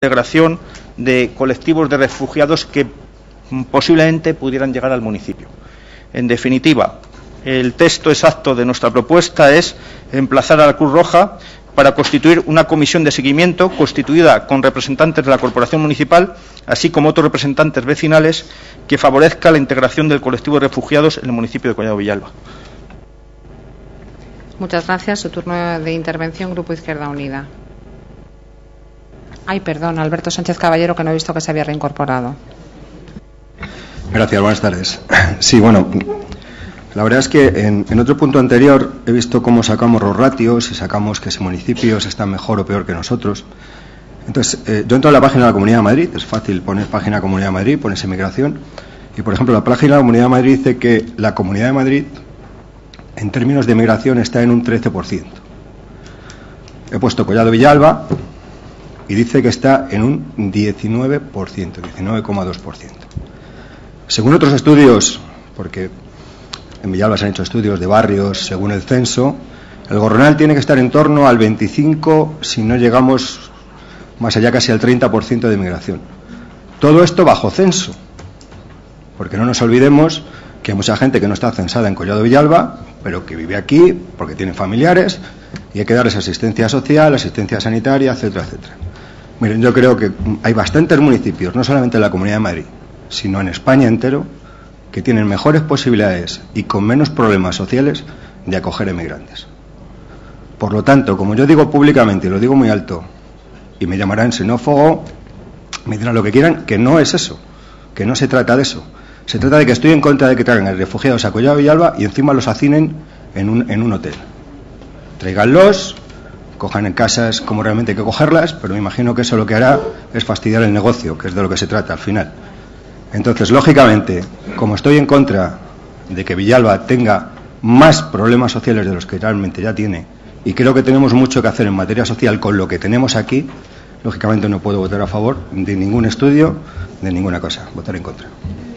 integración de colectivos de refugiados que posiblemente pudieran llegar al municipio. En definitiva, el texto exacto de nuestra propuesta es emplazar a la Cruz Roja para constituir una comisión de seguimiento constituida con representantes de la Corporación Municipal, así como otros representantes vecinales, que favorezca la integración del colectivo de refugiados en el municipio de Collado Villalba. Muchas gracias. Su turno de intervención, Grupo Izquierda Unida. Ay, perdón, Alberto Sánchez Caballero, que no he visto que se había reincorporado. Gracias, buenas tardes. Sí, bueno, la verdad es que en otro punto anterior he visto cómo sacamos los ratios y sacamos que ese municipios están mejor o peor que nosotros. Entonces, yo entro a la página de la Comunidad de Madrid, es fácil poner página Comunidad de Madrid, pones inmigración, y por ejemplo la página de la Comunidad de Madrid dice que la Comunidad de Madrid, en términos de migración, está en un 13%. He puesto Collado Villalba y dice que está en un 19%, 19,2%. Según otros estudios, porque en Villalba se han hecho estudios de barrios según el censo, el Gorronal tiene que estar en torno al 25%, si no llegamos más allá casi al 30% de migración. Todo esto bajo censo, porque no nos olvidemos que hay mucha gente que no está censada en Collado Villalba, pero que vive aquí porque tienen familiares y hay que darles asistencia social, asistencia sanitaria, etcétera, etcétera. Miren, yo creo que hay bastantes municipios, no solamente en la Comunidad de Madrid, sino en España entero, que tienen mejores posibilidades y con menos problemas sociales de acoger emigrantes. Por lo tanto, como yo digo públicamente y lo digo muy alto, y me llamarán xenófobo, me dirán lo que quieran, que no es eso, que no se trata de eso. Se trata de que estoy en contra de que traigan a refugiados a Collado Villalba y encima los hacinen en un hotel. Tráiganlos, cojan en casas como realmente hay que cogerlas, pero me imagino que eso lo que hará es fastidiar el negocio, que es de lo que se trata al final. Entonces, lógicamente, como estoy en contra de que Villalba tenga más problemas sociales de los que realmente ya tiene, y creo que tenemos mucho que hacer en materia social con lo que tenemos aquí, lógicamente no puedo votar a favor de ningún estudio, de ninguna cosa, votar en contra.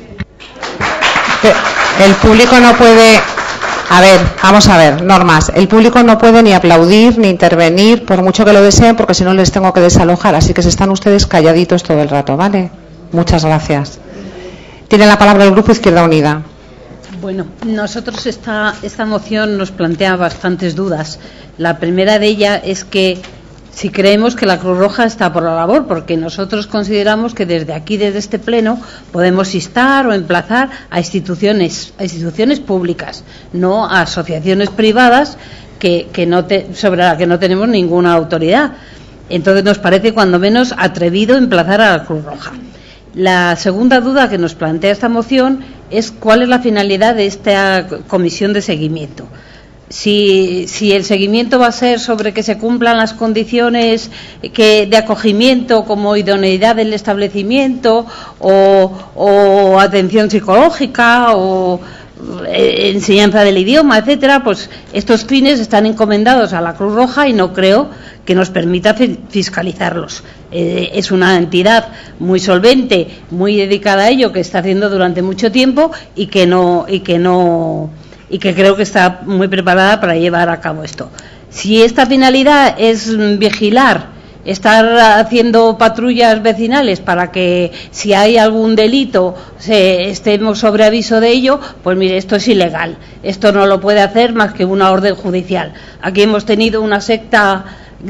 El público no puede... A ver, vamos a ver, normas. El público no puede ni aplaudir ni intervenir, por mucho que lo deseen, porque si no les tengo que desalojar. Así que se están ustedes calladitos todo el rato, ¿vale? Muchas gracias. Tiene la palabra el Grupo Izquierda Unida. Bueno, nosotros esta moción nos plantea bastantes dudas. La primera de ellas es que si creemos que la Cruz Roja está por la labor, porque nosotros consideramos que desde aquí, desde este pleno, podemos instar o emplazar a instituciones públicas, no a asociaciones privadas sobre las que no tenemos ninguna autoridad. Entonces nos parece cuando menos atrevido emplazar a la Cruz Roja. La segunda duda que nos plantea esta moción es cuál es la finalidad de esta comisión de seguimiento. Si el seguimiento va a ser sobre que se cumplan las condiciones de acogimiento como idoneidad del establecimiento o atención psicológica o enseñanza del idioma, etcétera, pues estos fines están encomendados a la Cruz Roja y no creo que nos permita fiscalizarlos. Es una entidad muy solvente, muy dedicada a ello, que está haciendo durante mucho tiempo y que creo que está muy preparada para llevar a cabo esto. Si esta finalidad es vigilar, estar haciendo patrullas vecinales para que si hay algún delito estemos sobre aviso de ello, pues mire, esto es ilegal. Esto no lo puede hacer más que una orden judicial. Aquí hemos tenido una secta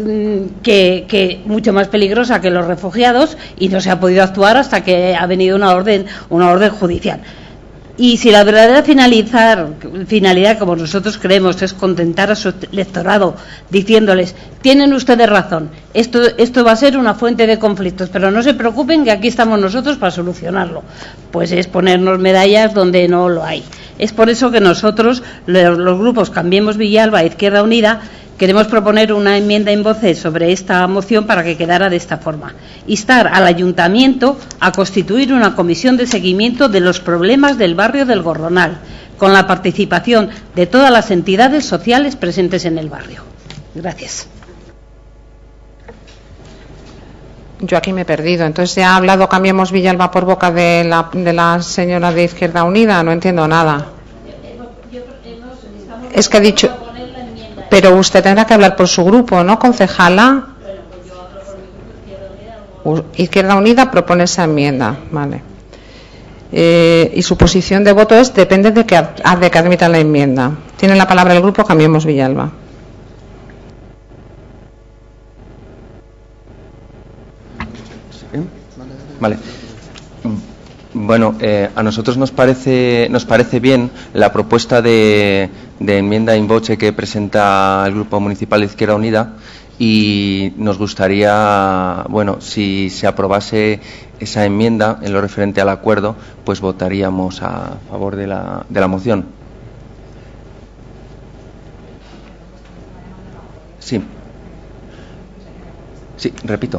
que mucho más peligrosa que los refugiados y no se ha podido actuar hasta que ha venido una orden judicial. Y si la verdadera finalidad, como nosotros creemos, es contentar a su electorado diciéndoles, tienen ustedes razón, esto va a ser una fuente de conflictos, pero no se preocupen que aquí estamos nosotros para solucionarlo, pues es ponernos medallas donde no lo hay. Es por eso que nosotros, los grupos Cambiemos Villalba e Izquierda Unida, queremos proponer una enmienda en voces sobre esta moción para que quedara de esta forma. Instar al Ayuntamiento a constituir una comisión de seguimiento de los problemas del barrio del Gorronal, con la participación de todas las entidades sociales presentes en el barrio. Gracias. Yo aquí me he perdido. Entonces, ¿ya ha hablado Cambiemos Villalba por boca de la señora de Izquierda Unida? No entiendo nada. Es que ha dicho... Pero usted tendrá que hablar por su grupo, ¿no, concejala? Izquierda Unida propone esa enmienda, vale. Y su posición de voto es depende de que admitan la enmienda. Tiene la palabra el grupo Cambiemos Villalba. Vale. Bueno, a nosotros nos parece bien la propuesta de enmienda in voce que presenta el Grupo Municipal de Izquierda Unida, y nos gustaría, bueno, si se aprobase esa enmienda en lo referente al acuerdo, pues votaríamos a favor de la moción. Sí. Sí, repito.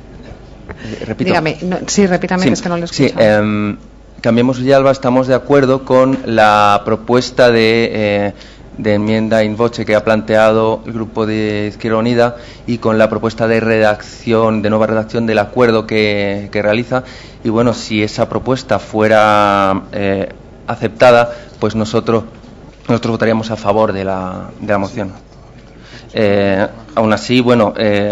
Dígame, sí, repítame, sí, que es que no lo escucho. Sí, Cambiemos Villalba, estamos de acuerdo con la propuesta de enmienda in voce que ha planteado el Grupo de Izquierda Unida y con la propuesta de nueva redacción del acuerdo que realiza. Y bueno, si esa propuesta fuera aceptada, pues nosotros votaríamos a favor de la moción. Aún así, bueno,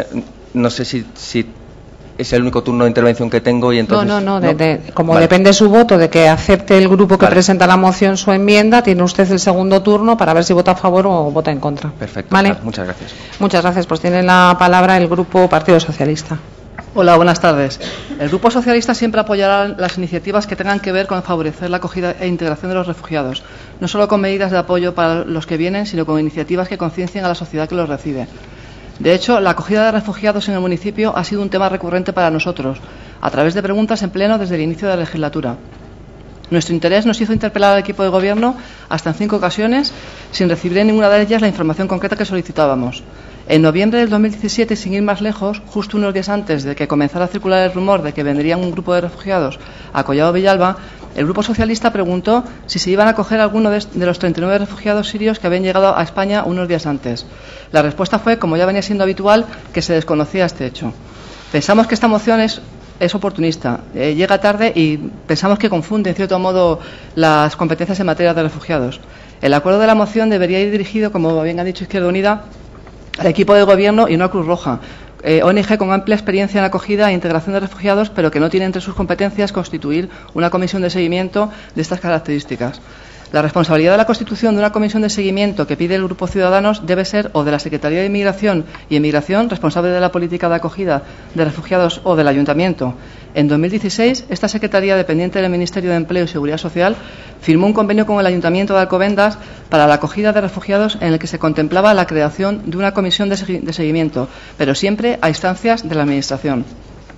no sé si es el único turno de intervención que tengo y entonces... No, como vale. Depende su voto de que acepte el grupo que presenta la moción su enmienda, tiene usted el segundo turno para ver si vota a favor o vota en contra. Perfecto, ¿vale? Muchas gracias. Muchas gracias, pues tiene la palabra el Grupo Partido Socialista. Hola, buenas tardes. El Grupo Socialista siempre apoyará las iniciativas que tengan que ver con favorecer la acogida e integración de los refugiados, no solo con medidas de apoyo para los que vienen, sino con iniciativas que conciencien a la sociedad que los recibe. De hecho, la acogida de refugiados en el municipio ha sido un tema recurrente para nosotros, a través de preguntas en pleno desde el inicio de la legislatura. Nuestro interés nos hizo interpelar al equipo de gobierno hasta en 5 ocasiones, sin recibir en ninguna de ellas la información concreta que solicitábamos. En noviembre del 2017, sin ir más lejos, justo unos días antes de que comenzara a circular el rumor de que vendrían un grupo de refugiados a Collado Villalba, el Grupo Socialista preguntó si se iban a acoger alguno de los 39 refugiados sirios que habían llegado a España unos días antes. La respuesta fue, como ya venía siendo habitual, que se desconocía este hecho. Pensamos que esta moción es oportunista, llega tarde y pensamos que confunde, en cierto modo, las competencias en materia de refugiados. El acuerdo de la moción debería ir dirigido, como bien ha dicho Izquierda Unida, al equipo de gobierno y no a Cruz Roja, ONG con amplia experiencia en acogida e integración de refugiados, pero que no tiene entre sus competencias constituir una comisión de seguimiento de estas características. La responsabilidad de la constitución de una comisión de seguimiento que pide el Grupo Ciudadanos debe ser o de la Secretaría de Inmigración y Emigración, responsable de la política de acogida de refugiados, o del Ayuntamiento. En 2016, esta Secretaría, dependiente del Ministerio de Empleo y Seguridad Social, firmó un convenio con el Ayuntamiento de Alcobendas para la acogida de refugiados en el que se contemplaba la creación de una comisión de seguimiento, pero siempre a instancias de la Administración.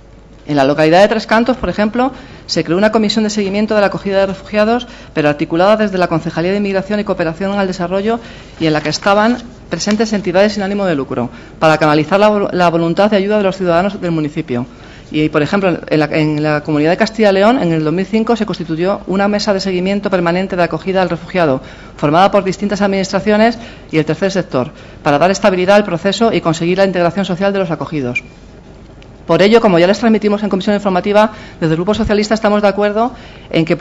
En la localidad de Tres Cantos, por ejemplo, se creó una comisión de seguimiento de la acogida de refugiados, pero articulada desde la Concejalía de Inmigración y Cooperación al Desarrollo, y en la que estaban presentes entidades sin ánimo de lucro, para canalizar la voluntad de ayuda de los ciudadanos del municipio. Y, por ejemplo, en la Comunidad de Castilla y León, en el 2005, se constituyó una mesa de seguimiento permanente de acogida al refugiado, formada por distintas administraciones y el tercer sector, para dar estabilidad al proceso y conseguir la integración social de los acogidos. Por ello, como ya les transmitimos en comisión informativa, desde el Grupo Socialista estamos de acuerdo en que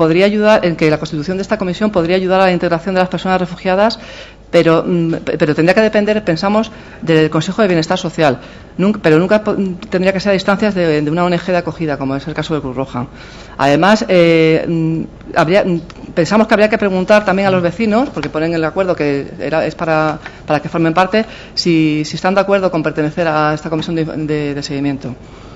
la constitución de esta comisión podría ayudar a la integración de las personas refugiadas, pero tendría que depender, pensamos, del Consejo de Bienestar Social, pero nunca tendría que ser a instancias de una ONG de acogida, como es el caso de Cruz Roja. Además, pensamos que habría que preguntar también a los vecinos, porque ponen en el acuerdo que es para que formen parte, si están de acuerdo con pertenecer a esta comisión de seguimiento.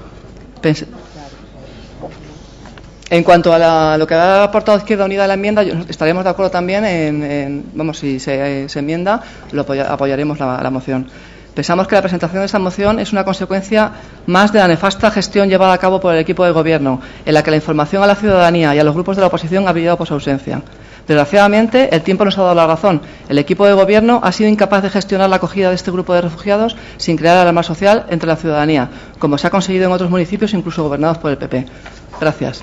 En cuanto a lo que ha aportado Izquierda Unida a la enmienda, estaríamos de acuerdo también si se enmienda, apoyaremos la moción. Pensamos que la presentación de esta moción es una consecuencia más de la nefasta gestión llevada a cabo por el equipo de gobierno, en la que la información a la ciudadanía y a los grupos de la oposición ha brillado por su ausencia. Desgraciadamente, el tiempo nos ha dado la razón. El equipo de gobierno ha sido incapaz de gestionar la acogida de este grupo de refugiados sin crear alarma social entre la ciudadanía, como se ha conseguido en otros municipios, incluso gobernados por el PP. Gracias.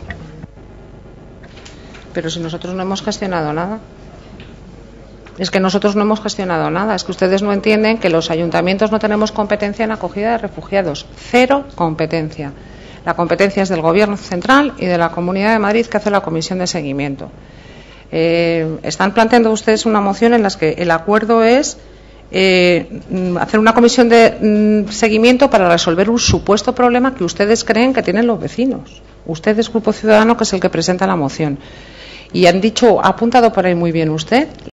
Pero si nosotros no hemos gestionado nada. Es que nosotros no hemos gestionado nada. Es que ustedes no entienden que los ayuntamientos no tenemos competencia en acogida de refugiados. Cero competencia. La competencia es del Gobierno central y de la Comunidad de Madrid, que hace la comisión de seguimiento. Están planteando ustedes una moción en la que el acuerdo es hacer una comisión de seguimiento para resolver un supuesto problema que ustedes creen que tienen los vecinos. Ustedes, Grupo Ciudadano, que es el que presenta la moción. Y han dicho, ha apuntado por ahí muy bien usted,